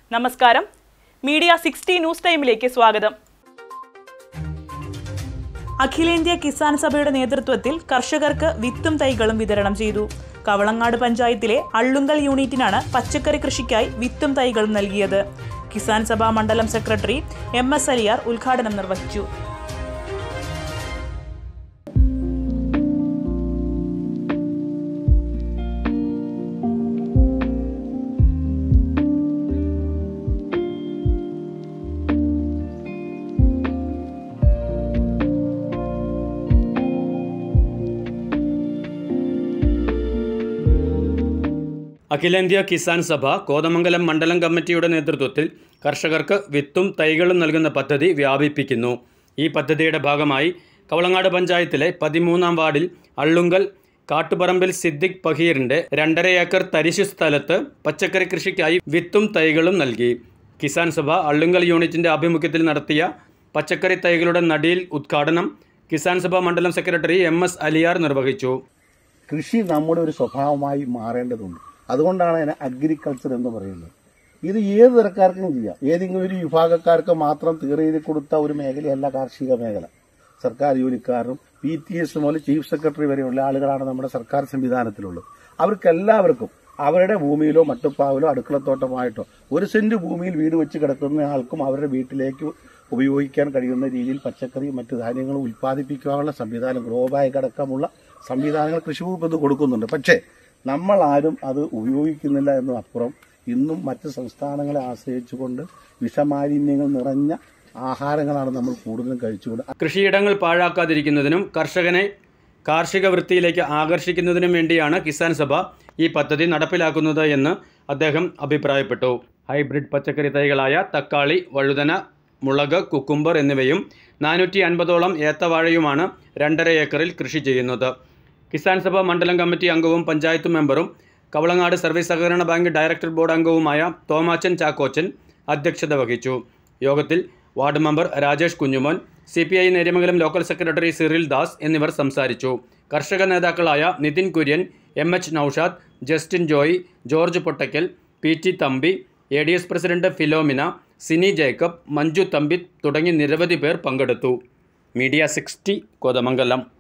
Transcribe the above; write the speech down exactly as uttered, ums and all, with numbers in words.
നമസ്കാരം. Media sixty news ടൈമിലേക്ക് സ്വാഗതം. അഖിലേന്ത്യാ കിസാൻ സഭയുടെ നേതൃത്വത്തിൽ കർഷകർക്ക് വിത്തും തൈകളും വിതരണം ചെയ്തു. കവളങ്ങാട് പഞ്ചായത്തിലെ അള്ളുങ്കൽ യൂണിറ്റിനാണ് പച്ചക്കറി കൃഷിക്കായി വിത്തും തൈകളും നൽകിയത്. കിസാൻ സഭ മണ്ഡലം സെക്രട്ടറി എം എസ് അലിയാർ ഉദ്ഘാടനം നിർവഹിച്ചു. അഖിലേന്ത്യാ കിസാൻ സഭ കോതമംഗലം മണ്ഡലം കമ്മിറ്റിയുടെ നേതൃത്വത്തിൽ കർഷകർക്ക് വിത്തും തൈകളും നൽകുന്ന പദ്ധതി വ്യാപിപ്പിക്കുന്നു. ഈ പദ്ധതിയുടെ ഭാഗമായി കവളങ്ങാട് പഞ്ചായത്തിലെ പതിമൂന്നാം വാർഡിൽ അള്ളുങ്കൽ കാട്ടുപറമ്പിൽ സിദ്ദിഖ് ഫഹീറിൻ്റെ രണ്ടര ഏക്കർ തരിശു സ്ഥലത്ത് പച്ചക്കറി കൃഷിക്കായി വിത്തും തൈകളും നൽകി. കിസാൻ സഭ അള്ളുങ്കൽ യൂണിറ്റിൻ്റെ ആഭിമുഖ്യത്തിൽ നടത്തിയ പച്ചക്കറി തൈകളുടെ നടീൽ ഉദ്ഘാടനം കിസാൻ സഭ മണ്ഡലം സെക്രട്ടറി എം എസ് അലിയാർ നിർവഹിച്ചു. കൃഷി നമ്മുടെ ഒരു സ്വഭാവമായി മാറേണ്ടതുണ്ട്. അതുകൊണ്ടാണ് അതിനെ അഗ്രികൾച്ചർ എന്ന് പറയുന്നത്. ഇത് ഏത് തരക്കാർക്കും ചെയ്യാം. ഏതെങ്കിലും ഒരു വിഭാഗക്കാർക്ക് മാത്രം തീരെഴുതി കൊടുത്ത ഒരു മേഖലയല്ല കാർഷിക മേഖല. സർക്കാർ ജോലിക്കാരും പി ടി എസ് മുതൽ ചീഫ് സെക്രട്ടറി വരെയുള്ള ആളുകളാണ് നമ്മുടെ സർക്കാർ സംവിധാനത്തിലുള്ളത്. അവർക്കെല്ലാവർക്കും അവരുടെ ഭൂമിയിലോ മട്ടുപ്പാവിലോ അടുക്കളത്തോട്ടമായിട്ടോ ഒരു സെന്റ് ഭൂമിയിൽ വീട് വെച്ച് കിടക്കുന്ന ആൾക്കും അവരുടെ വീട്ടിലേക്ക് ഉപയോഗിക്കാൻ കഴിയുന്ന രീതിയിൽ പച്ചക്കറിയും മറ്റു ധാന്യങ്ങളും ഉൽപ്പാദിപ്പിക്കാനുള്ള സംവിധാനം, ഗ്രോ ബാഗ് അടക്കമുള്ള സംവിധാനങ്ങൾ കൃഷി വകുപ്പ് ഇത് കൊടുക്കുന്നുണ്ട്. പക്ഷേ നമ്മളാരും അത് ഉപയോഗിക്കുന്നില്ല എന്നതിനപ്പുറം ഇന്നും മറ്റ് സംസ്ഥാനങ്ങളെ ആശ്രയിച്ചുകൊണ്ട് വിഷമാലിന്യങ്ങൾ നിറഞ്ഞ ആഹാരങ്ങളാണ് നമ്മൾ കൂടുതലും കഴിച്ചുകൊണ്ട്. കൃഷിയിടങ്ങൾ പാഴാക്കാതിരിക്കുന്നതിനും കർഷകനെ കാർഷിക വൃത്തിയിലേക്ക് ആകർഷിക്കുന്നതിനും വേണ്ടിയാണ് കിസാൻ സഭ ഈ പദ്ധതി നടപ്പിലാക്കുന്നത് എന്ന് അദ്ദേഹം അഭിപ്രായപ്പെട്ടു. ഹൈബ്രിഡ് പച്ചക്കറി തൈകളായ തക്കാളി, വഴുതന, മുളക്, കുക്കുംബർ എന്നിവയും നാനൂറ്റി അൻപതോളം ഏത്തവാഴയുമാണ് രണ്ടര ഏക്കറിൽ കൃഷി ചെയ്യുന്നത്. കിസാൻ സഭ മണ്ഡലം കമ്മിറ്റി അംഗവും പഞ്ചായത്ത് മെമ്പറും കവളങ്ങാട് സർവീസ് സഹകരണ ബാങ്ക് ഡയറക്ടർ ബോർഡ് അംഗവുമായ തോമാച്ചൻ ചാക്കോച്ചൻ അധ്യക്ഷത വഹിച്ചു. യോഗത്തിൽ ward member Rajesh Kunjumon, C P I Neriamangalam local secretary Cyril Das എന്നിവർ സംസാരിച്ചു. കർഷക നേതാക്കളായ Nithin Kurian, M H Noushad, Justin Joy, George Pottackal, P T Thampi, A D S president Philomena, Sini Jacob, Manju Thampi തുടങ്ങി നിരവധി പേർ പങ്കെടുത്തു. Media sixty Kothamangalam.